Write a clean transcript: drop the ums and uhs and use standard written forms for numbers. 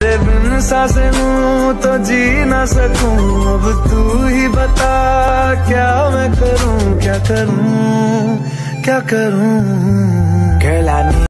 तेरे बिन सांसें हूँ तो जी ना सकूं। अब तू ही बता क्या मैं करूँ, क्या करूँ, क्या करूँ। Girl, I need